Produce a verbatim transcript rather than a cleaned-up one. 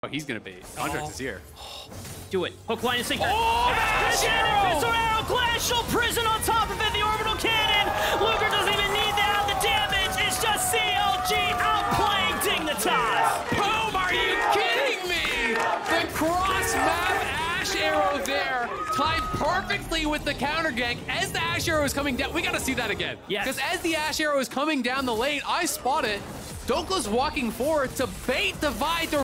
he's gonna be. Andrex Oh. is here. Do it. Hook, line, and sinker. Oh, Ash Arrow! Pistol arrow, glacial prison on top of it. The orbital cannon. Luger doesn't even need that. The damage is just C L G outplaying Dignitas. Boom! Are you kidding me? The cross map Ash Arrow there, timed perfectly with the counter gank. As the Ash Arrow is coming down, we gotta see that again. Yes. Because as the Ash Arrow is coming down the lane, I spot it. Dokla's walking forward to bait divide the